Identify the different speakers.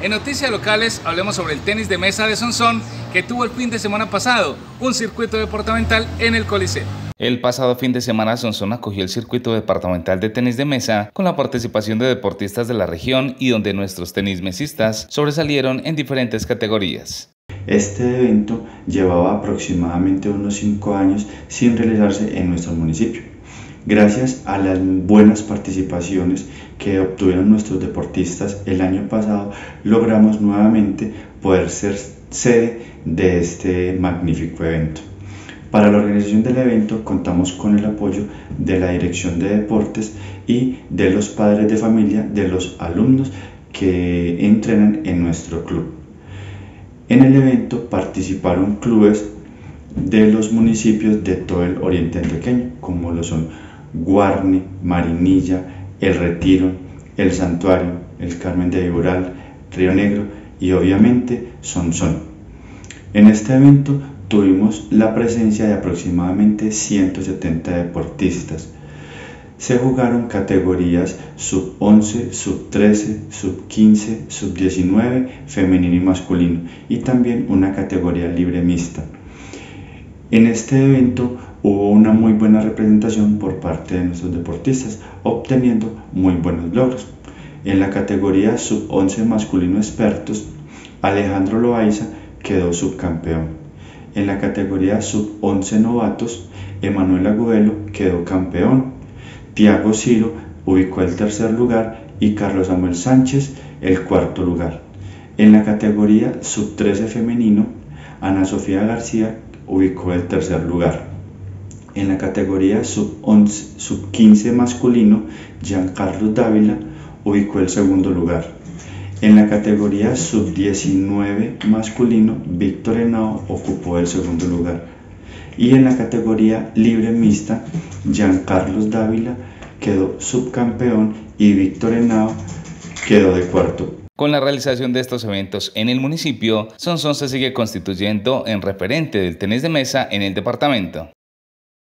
Speaker 1: En noticias locales hablemos sobre el tenis de mesa de Sonsón que tuvo el fin de semana pasado, un circuito departamental en el Coliseo. El pasado fin de semana Sonsón acogió el circuito departamental de tenis de mesa con la participación de deportistas de la región y donde nuestros tenismesistas sobresalieron en diferentes categorías.
Speaker 2: Este evento llevaba aproximadamente unos 5 años sin realizarse en nuestro municipio. Gracias a las buenas participaciones que obtuvieron nuestros deportistas el año pasado, logramos nuevamente poder ser sede de este magnífico evento. Para la organización del evento contamos con el apoyo de la Dirección de Deportes y de los padres de familia de los alumnos que entrenan en nuestro club. En el evento participaron clubes de los municipios de todo el oriente antioqueño, como lo son Guarne, Marinilla, El Retiro, El Santuario, El Carmen de Viboral, Río Negro y obviamente Sonsón. En este evento tuvimos la presencia de aproximadamente 170 deportistas. Se jugaron categorías sub-11, sub-13, sub-15, sub-19, femenino y masculino, y también una categoría libre mixta. En este evento hubo una muy buena representación por parte de nuestros deportistas, obteniendo muy buenos logros. En la categoría sub-11 masculino expertos, Alejandro Loaiza quedó subcampeón. En la categoría sub-11 novatos, Emanuel Agudelo quedó campeón. Tiago Ciro ubicó el tercer lugar y Carlos Samuel Sánchez el cuarto lugar. En la categoría sub-13 femenino, Ana Sofía García ubicó el tercer lugar. En la categoría sub-15 masculino, Giancarlos Dávila ubicó el segundo lugar. En la categoría sub-19 masculino, Víctor Henao ocupó el segundo lugar. Y en la categoría libre mixta, Giancarlos Dávila quedó subcampeón y Víctor Henao quedó de cuarto.
Speaker 1: Con la realización de estos eventos en el municipio, Sonsón se sigue constituyendo en referente del tenis de mesa en el departamento.